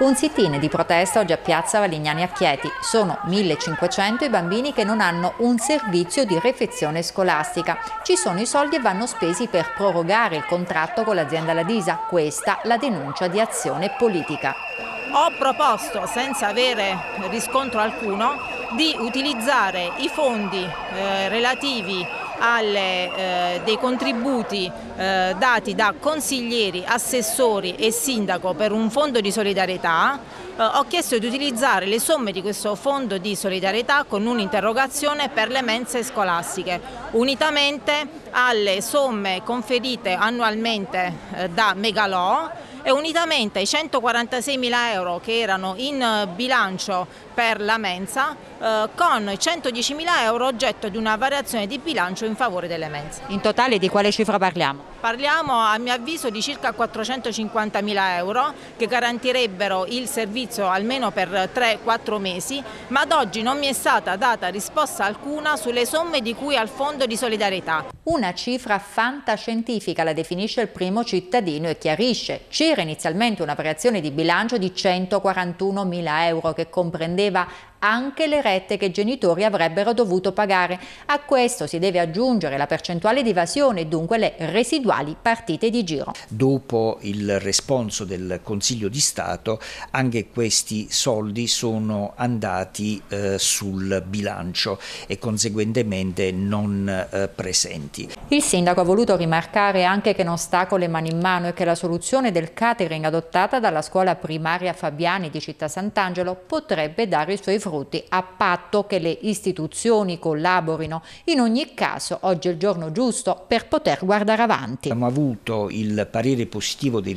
Un sit-in di protesta oggi a Piazza Valignani a Chieti. Sono 1500 i bambini che non hanno un servizio di refezione scolastica. Ci sono i soldi e vanno spesi per prorogare il contratto con l'azienda Ladisa. Questa la denuncia di Azione Politica. Ho proposto, senza avere riscontro alcuno, di utilizzare i fondi relativi dei contributi dati da consiglieri, assessori e sindaco per un fondo di solidarietà. Ho chiesto di utilizzare le somme di questo fondo di solidarietà con un'interrogazione per le mense scolastiche, unitamente alle somme conferite annualmente da Megalò e unitamente ai 146.000 euro che erano in bilancio per la mensa, con 110.000 euro oggetto di una variazione di bilancio in favore delle mense. In totale di quale cifra parliamo? Parliamo a mio avviso di circa 450.000 euro che garantirebbero il servizio almeno per 3-4 mesi, ma ad oggi non mi è stata data risposta alcuna sulle somme di cui al fondo di solidarietà. Una cifra fantascientifica la definisce il Primo Cittadino e chiarisce: c'era inizialmente una variazione di bilancio di 141.000 euro che comprendeva anche le rette che i genitori avrebbero dovuto pagare. A questo si deve aggiungere la percentuale di evasione e dunque le residuali partite di giro. Dopo il responso del Consiglio di Stato anche questi soldi sono andati sul bilancio e conseguentemente non presenti. Il sindaco ha voluto rimarcare anche che non sta con le mani in mano e che la soluzione del catering adottata dalla scuola primaria Fabiani di Città Sant'Angelo potrebbe dare i suoi frutti, a patto che le istituzioni collaborino. In ogni caso, oggi è il giorno giusto per poter guardare avanti. Abbiamo avuto il parere positivo dei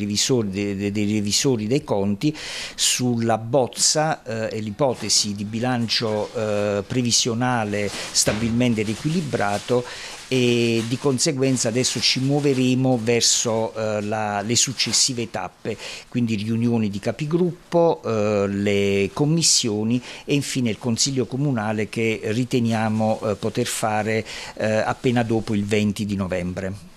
revisori dei conti sulla bozza e l'ipotesi di bilancio previsionale stabilmente riequilibrato, e di conseguenza adesso ci muoveremo verso le successive tappe, quindi riunioni di capigruppo, le commissioni e infine il Consiglio Comunale che riteniamo poter fare appena dopo il 20 di novembre.